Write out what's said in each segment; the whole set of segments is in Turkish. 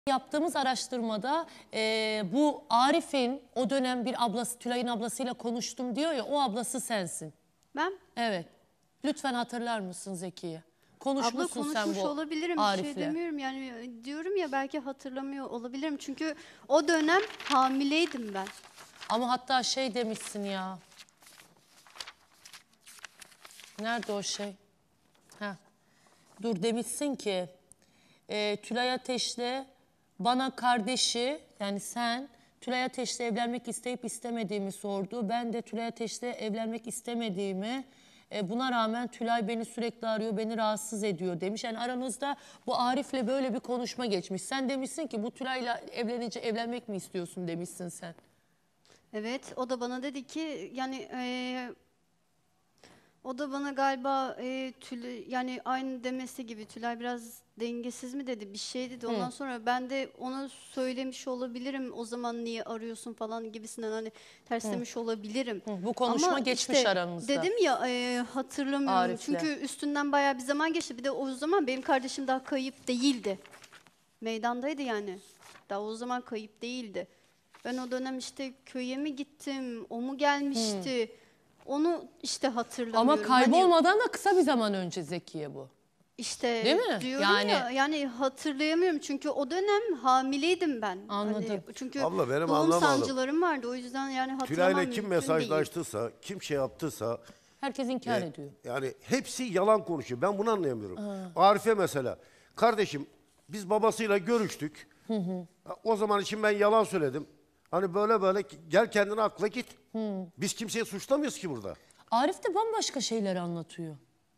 Yaptığımız araştırmada bu Arif'in o dönem bir ablası, Tülay'ın ablasıyla konuştum diyor ya, o ablası sensin. Ben? Evet. Lütfen hatırlar mısın Zekiye? Abla Konuşmuşsun sen konuşmuş bu olabilirim. Arif'le. Bir şey demiyorum yani, diyorum ya, belki hatırlamıyor olabilirim. Çünkü o dönem hamileydim ben. Ama hatta şey demişsin ya. Nerede o şey? Heh. Dur, demişsin ki Tülay Ateş'le bana kardeşi, yani sen Tülay Ateş'le evlenmek isteyip istemediğimi sordu. Ben de Tülay Ateş'le evlenmek istemediğimi, buna rağmen Tülay beni sürekli arıyor, beni rahatsız ediyor demiş. Yani aranızda bu Arif'le böyle bir konuşma geçmiş. Sen demişsin ki bu Tülay'la evlenmek mi istiyorsun demişsin sen. Evet, o da bana dedi ki yani o da bana galiba yani aynı demesi gibi, Tülay biraz dengesiz mi dedi, bir şey dedi. Ondan sonra ben de ona söylemiş olabilirim, o zaman niye arıyorsun falan gibisinden, hani terslemiş olabilirim. Bu konuşma ama geçmiş işte, aranızda. dedim ya, hatırlamıyorum. Arif'le. Çünkü üstünden bayağı bir zaman geçti. Bir de o zaman benim kardeşim daha kayıp değildi. Meydandaydı yani. Daha o zaman kayıp değildi. Ben o dönem işte köye mi gittim, o mu gelmişti? Onu işte hatırlamıyorum. Ama kaybolmadan da kısa bir zaman önce Zekiye bu. İşte değil mi? diyorum ya, yani hatırlayamıyorum çünkü o dönem hamileydim ben. Anladım. Hani çünkü Abla, benim doğum anlamadım. sancılarım vardı, o yüzden yani hatırlamam Tülay'la kim mümkün değil. mesajlaştıysa, kim şey yaptıysa Herkes inkar ediyor. yani hepsi yalan konuşuyor. Ben bunu anlayamıyorum. Arif'e mesela, kardeşim biz babasıyla görüştük. O zaman için ben yalan söyledim. Hani böyle gel kendine akla git. Biz kimseyi suçlamıyoruz ki burada. Arif de bambaşka şeyler anlatıyor.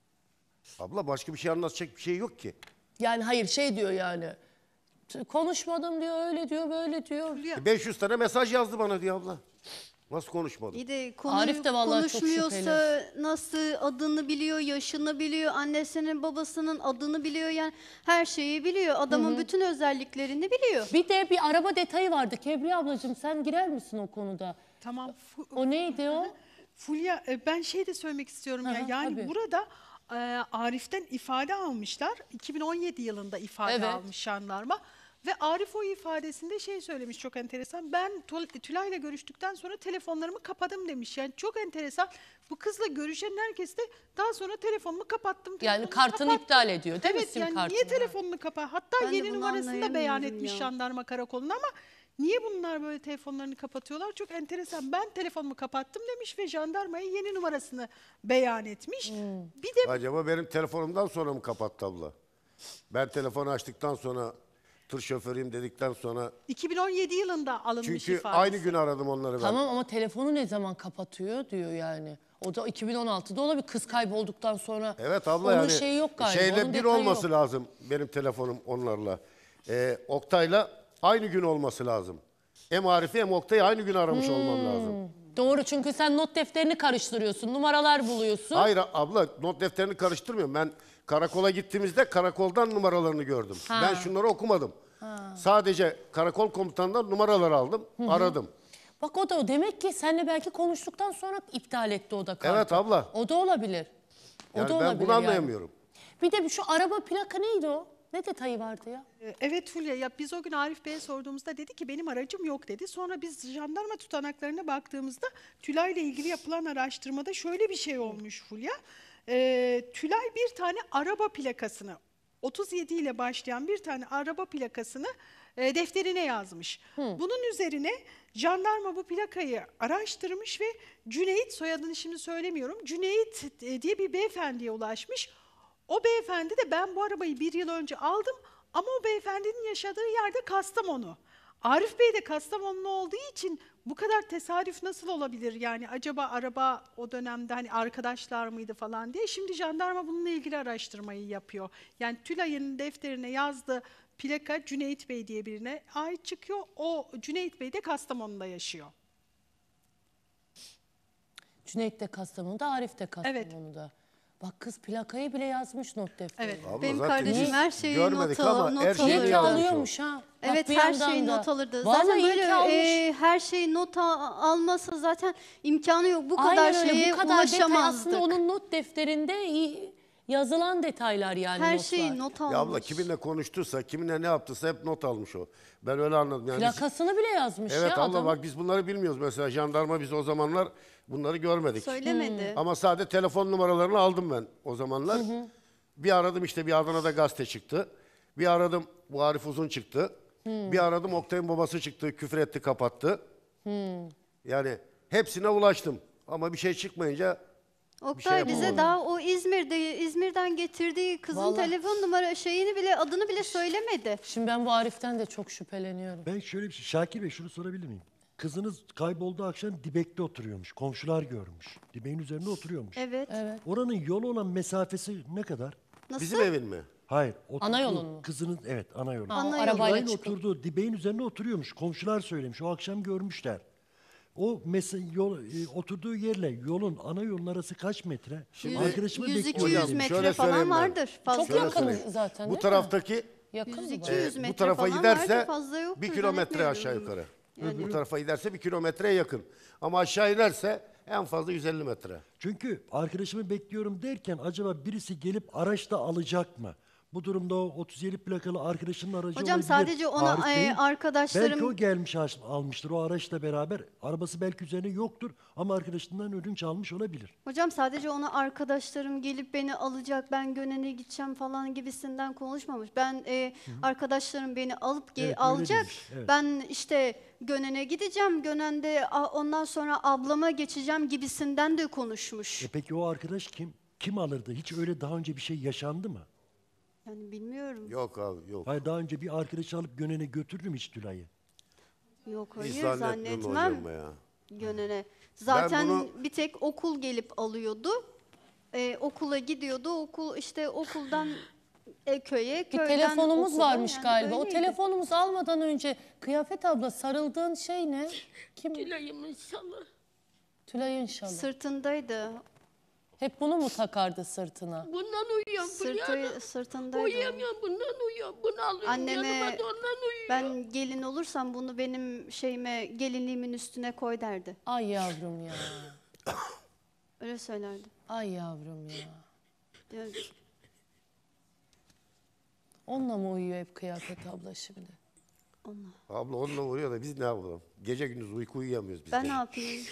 Abla, başka bir şey anlatacak bir şey yok ki. Yani hayır, şey diyor yani. Konuşmadım diyor, öyle diyor, böyle diyor. 500 tane mesaj yazdı bana diyor abla. Nasıl konuşmadım? İyi de Arif de vallahi çok konuşmuyorsa nasıl adını biliyor, yaşını biliyor, annesinin babasının adını biliyor, yani her şeyi biliyor. Adamın bütün özelliklerini biliyor. Bir de bir araba detayı vardı. Kebriye ablacığım, sen girer misin o konuda? Tamam. O neydi o? Fulya, ben şey de söylemek istiyorum ya. Yani tabii. burada Arif'ten ifade almışlar. 2017 yılında ifade Evet. almış jandarma. Ve Arif o ifadesinde şey söylemiş, çok enteresan. Ben Tülay'la görüştükten sonra telefonlarımı kapadım demiş. Yani çok enteresan. Bu kızla görüşen herkes de daha sonra telefonumu kapattım. Yani kartını iptal ediyor değil mi, Evet, sim yani kartını? niye telefonunu kapat? Hatta Ben de yeni bunu numarasını da beyan anlayamıyorum etmiş ya. jandarma karakoluna, ama niye bunlar böyle telefonlarını kapatıyorlar? Çok enteresan. Ben telefonumu kapattım demiş ve jandarmaya yeni numarasını beyan etmiş. Bir de Acaba benim telefonumdan sonra mı kapattı abla? Ben telefonu açtıktan sonra, tır şoförüyüm dedikten sonra... 2017 yılında alınmış Çünkü ifadesi. aynı gün aradım onları ben. Tamam ama telefonu ne zaman kapatıyor diyor yani. O da 2016'da olabilir, kız kaybolduktan sonra. Evet abla, onun yani şeyi yok galiba. şeyle onun bir detayı olması yok. lazım benim telefonum onlarla. Oktay'la aynı gün olması lazım. Hem Arif'i hem Oktay'ı aynı gün aramış olmam lazım. Doğru, çünkü sen not defterini karıştırıyorsun, numaralar buluyorsun. Hayır abla, not defterini karıştırmıyorum. Ben karakola gittiğimizde karakoldan numaralarını gördüm. Ben şunları okumadım. Sadece karakol komutanından numaralar aldım, aradım. Bak, o da demek ki seninle belki konuştuktan sonra iptal etti o da kartı. Evet abla. O da olabilir. O Yani da ben olabilir bunu anlayamıyorum. Bir de şu araba plaka neydi o? Ne detayı vardı ya? Evet Fulya, ya biz o gün Arif Bey'e sorduğumuzda dedi ki benim aracım yok dedi. Sonra biz jandarma tutanaklarına baktığımızda Tülay'la ilgili yapılan araştırmada şöyle bir şey olmuş Fulya. Tülay bir tane araba plakasını, 37 ile başlayan bir tane araba plakasını defterine yazmış. Bunun üzerine jandarma bu plakayı araştırmış ve Cüneyt, soyadını şimdi söylemiyorum, Cüneyt diye bir beyefendiye ulaşmış. O beyefendi de ben bu arabayı 1 yıl önce aldım ama o beyefendinin yaşadığı yerde Kastamonu. Arif Bey de Kastamonlu olduğu için bu kadar tesadüf nasıl olabilir? Yani acaba araba o dönemde hani arkadaşlar mıydı falan diye. Şimdi jandarma bununla ilgili araştırmayı yapıyor. Yani Tülay'ın defterine yazdığı plaka Cüneyt Bey diye birine ait çıkıyor. O Cüneyt Bey de Kastamonu'da yaşıyor. Cüneyt de Kastamonu'da, Arif de Kastamonu'da. Bak, kız plakayı bile yazmış not defterine. Evet. Abla, Benim zaten kardeşim biz her şeyi görmedik not ama her şeyi alırdı. yazmış o. Alıyormuş ha. Bak, Evet, bir her yandan şeyi da. not alırdı. Vallahi Zaten iyi böyle ki almış. her şeyi not almasa zaten imkanı yok. Bu kadar Aynen öyle, şeye bu kadar detay ulaşamazdık. aslında onun not defterinde yazılan detaylar yani Her notlar. şeyi not almış. Ya abla kiminle konuştuysa, kiminle ne yaptıysa hep not almış o. Ben öyle anladım. Yani biz- Plakasını bile yazmış evet ya abla adam. bak biz bunları bilmiyoruz mesela. Jandarma biz o zamanlar bunları görmedik. Söylemedi. Ama sadece telefon numaralarını aldım ben o zamanlar. Bir aradım işte bir Adana'da gazete çıktı. Bir aradım bu Arif Uzun çıktı. Bir aradım Oktay'ın babası çıktı, küfür etti, kapattı. Yani hepsine ulaştım. Ama bir şey çıkmayınca Oktay bize yapamadım. daha o İzmir'den getirdiği kızın Vallahi. telefon numara şeyini bile, adını bile söylemedi. Şimdi ben bu Arif'ten de çok şüpheleniyorum. Ben şöyle bir şey, Şakir Bey şunu sorabilir miyim? Kızınız kaybolduğu akşam Dibek'te oturuyormuş. Komşular görmüş. Dibek'in üzerinde oturuyormuş. Evet. Evet. Yolu olan mesafesi ne kadar? Nasıl? bizim evin mi? Hayır. Ana yolun mu? Kızınız, evet ana yolun. Ha, Ana yolu. arabayla Tülay'ın çıkıp. oturduğu Dibek'in üzerinde oturuyormuş. Komşular söylemiş. O akşam görmüşler. O oturduğu yerle yolun ana yolun arası kaç metre? Arkadaşımı 100-200 bekliyorum. metre şöyle falan söyleyeyim ben. vardır. Fazla Çok yok. yakın söyleyeyim. zaten Bu değil mi? taraftaki Yakın mı 100-200 bayağı? metre bu tarafa falan giderse vardır, fazla yoktur, 1 kilometre aşağı zannetmiyorum. yukarı. Bu tarafa giderse 1 kilometreye yakın. Ama aşağı inerse en fazla 150 metre. Çünkü arkadaşımı bekliyorum derken acaba birisi gelip araçla alacak mı? Bu durumda o 37 plakalı arkadaşının aracı Hocam olabilir. sadece ona Arif değil. arkadaşlarım- Belki o gelmiş almıştır o araçla beraber. Arabası belki üzerine yoktur ama arkadaşından ödünç almış olabilir. Hocam sadece ona arkadaşlarım gelip beni alacak, ben Gönen'e gideceğim falan gibisinden konuşmamış. Ben arkadaşlarım beni alıp Evet, öyle alacak. demiş, evet. Ben işte Gönen'e gideceğim. Gönen'de ondan sonra ablama geçeceğim gibisinden de konuşmuş. Peki o arkadaş kim? Kim alırdı? Hiç öyle daha önce bir şey yaşandı mı? Yani bilmiyorum. Yok abi yok. Hayır daha önce bir arkadaş alıp Gönen'e götürdü mü hiç Tülay'ı? Yok Hiç hayır zannetmiyorum zannetmem hocam ya. Gönen'e. Zaten bunu- bir tek okul gelip alıyordu. Okula gidiyordu. Okul işte okuldan köye, Bir köyden telefonumuz okula, varmış yani galiba. O öyleydi. telefonumuzu almadan önce Kıyafet abla sarıldığın şey ne? Kim? Dilayım inşallah. Tülay inşallah. Sırtındaydı. Hep bunu mu takardı sırtına? Bundan uyuyorum Fulya Hanım. Sırtındaydı. Uyuyamıyorum bundan uyuyorum. Bunu alıyorum Anneme yanıma da ondan uyuyorum. ben gelin olursam bunu benim şeyime, gelinliğimin üstüne koy derdi. Ay yavrum ya. Öyle söylerdi. Ay yavrum ya. Ya, Onunla mı uyuyor hep Kıyafet abla şimdi? Abla onunla vuruyor da biz ne yapalım? Gece gündüz uyku uyuyamıyoruz biz ben de. ne yapayım?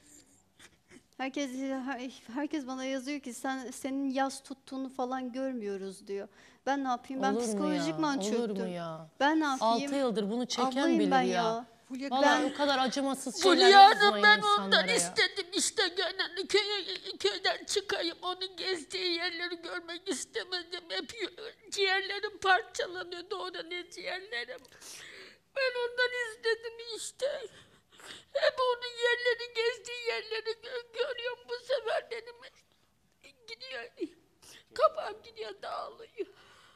Herkes bana yazıyor ki senin yas tuttuğunu falan görmüyoruz diyor. Ben ne yapayım? Ben Olur mu ya? psikolojikman çöktüm. Olur mu ya? Ben ne yapayım? 6 yıldır bunu çeken Ablayım bilir ben ya. ya. Fulya, Vallahi ben- o kadar acımasız şeyler Fulya Hanım yazmayın ben insanlara ondan ya. istedim işte Gönen'i köyden çıkayım. Onun gezdiği yerleri görmek istemedim. Hep ciğerlerim parçalanıyordu orada ne ciğerlerim. Ben ondan istedim işte. Hep onun yerleri gezdiği yerleri görüyorum bu sefer dedim. Gidiyor. Kafam gidiyor dağılıyor.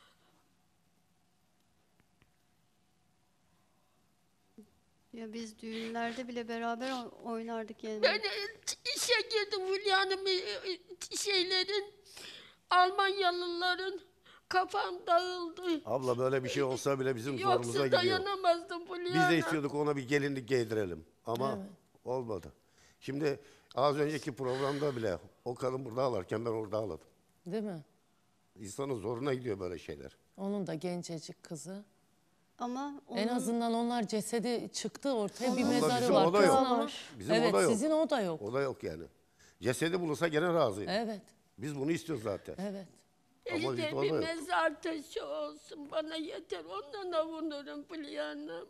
Ya biz düğünlerde bile beraber oynardık yani. Ben işe girdim Fulya Hanım şeylerin Almanyalıların kafam dağıldı. Abla böyle bir şey olsa bile bizim zorumuza Yoksa gidiyor. dayanamazdım Fulya Biz de Hanım. istiyorduk ona bir gelinlik giydirelim. Ama olmadı. Şimdi az önceki programda bile o kadın burada ağlarken ben orada ağladım. Değil mi? İnsanın zoruna gidiyor böyle şeyler. Onun da gencecik kızı. Ama En onun azından onlar cesedi çıktı ortaya bir Vallahi mezarı bizim var. o da Kızın yok. ama- Bizim evet o da yok. sizin o da yok. O da yok yani. Cesedi bulursa gene razıyım. Evet, Biz bunu istiyoruz zaten. evet. Ama bizde İşte o bir da yok. mezar taşı olsun bana yeter. Ondan avunurum Fulya Hanım.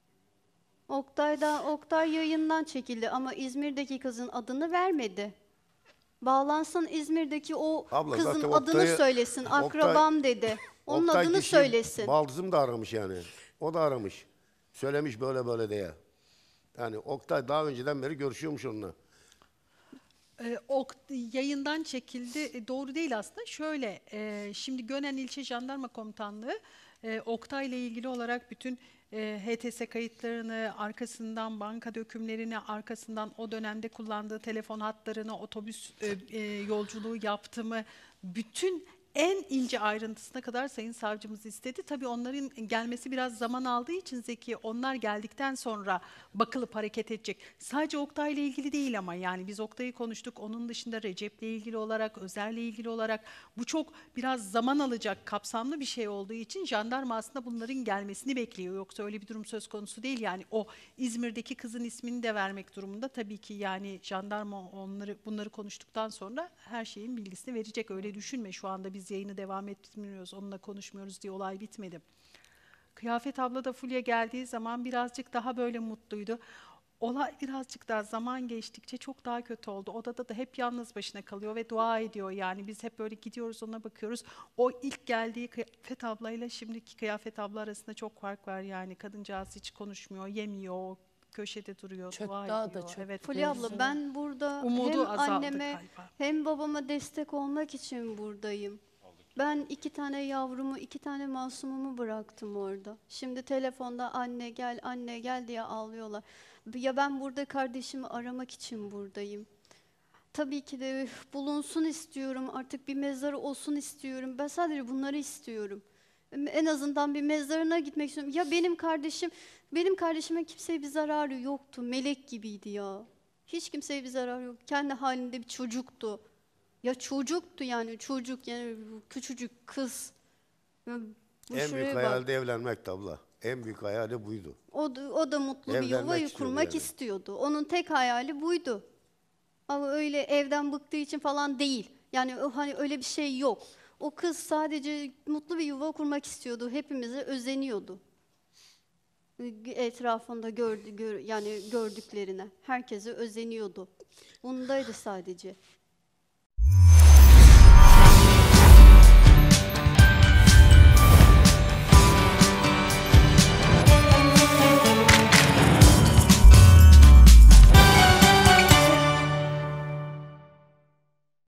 Oktay yayından çekildi ama İzmir'deki kızın adını vermedi. Bağlansın İzmir'deki o Abla kızın zaten adını Oktay'ı- söylesin. Akrabam dedi. Onun Oktay adını kişi, söylesin. Baldızım da aramış yani. O da aramış. Söylemiş böyle böyle diye. Yani Oktay daha önceden beri görüşüyormuş onunla. Yayından çekildi. Doğru değil aslında. Şöyle, şimdi Gönen İlçe Jandarma Komutanlığı Oktay'la ilgili olarak bütün HTS kayıtlarını, arkasından banka dökümlerini, arkasından o dönemde kullandığı telefon hatlarını, otobüs yolculuğu yaptı mı, bütün en ince ayrıntısına kadar Sayın Savcımız istedi. Tabii onların gelmesi biraz zaman aldığı için Zeki, onlar geldikten sonra bakılıp hareket edecek. Sadece Oktay'la ilgili değil ama yani biz Oktay'ı konuştuk. Onun dışında Recep'le ilgili olarak, Özer'le ilgili olarak bu çok biraz zaman alacak kapsamlı bir şey olduğu için jandarma aslında bunların gelmesini bekliyor. Yoksa öyle bir durum söz konusu değil. Yani o İzmir'deki kızın ismini de vermek durumunda tabii ki, yani jandarma bunları konuştuktan sonra her şeyin bilgisini verecek. Öyle düşünme, şu anda biz yayını devam ettirmiyoruz, onunla konuşmuyoruz diye olay bitmedi. Kıyafet abla da Fulya geldiği zaman birazcık daha böyle mutluydu. Olay birazcık daha zaman geçtikçe çok daha kötü oldu. Odada da hep yalnız başına kalıyor ve dua ediyor. Yani biz hep böyle gidiyoruz, ona bakıyoruz. O ilk geldiği Kıyafet ablayla şimdiki Kıyafet abla arasında çok fark var yani. Kadıncağız hiç konuşmuyor, yemiyor, köşede duruyor, Çok dua daha ediyor. da çok. Evet. Fulya abla, ben burada Umudu hem azaldı anneme galiba. hem babama destek olmak için buradayım. Ben 2 tane yavrumu, 2 tane masumumu bıraktım orada. Şimdi telefonda anne gel, anne gel diye ağlıyorlar. Ya ben burada kardeşimi aramak için buradayım. Tabii ki de bulunsun istiyorum, artık bir mezarı olsun istiyorum. Ben sadece bunları istiyorum. En azından bir mezarına gitmek istiyorum. Ya benim kardeşime kimseye bir zararı yoktu. Melek gibiydi ya. Hiç kimseye bir zararı yok. Kendi halinde bir çocuktu. Ya çocuktu yani, çocuk yani, küçücük kız. Ya bu En şuraya büyük bak. hayali de evlenmekti abla. En büyük hayali buydu. O da mutlu bir Evlenmek yuvayı istiyordu kurmak yani. istiyordu. Onun tek hayali buydu. Ama öyle evden bıktığı için falan değil. Yani hani öyle bir şey yok. O kız sadece mutlu bir yuva kurmak istiyordu. Hepimize özeniyordu. Etrafında yani gördüklerine. Herkese özeniyordu. Bundaydı sadece.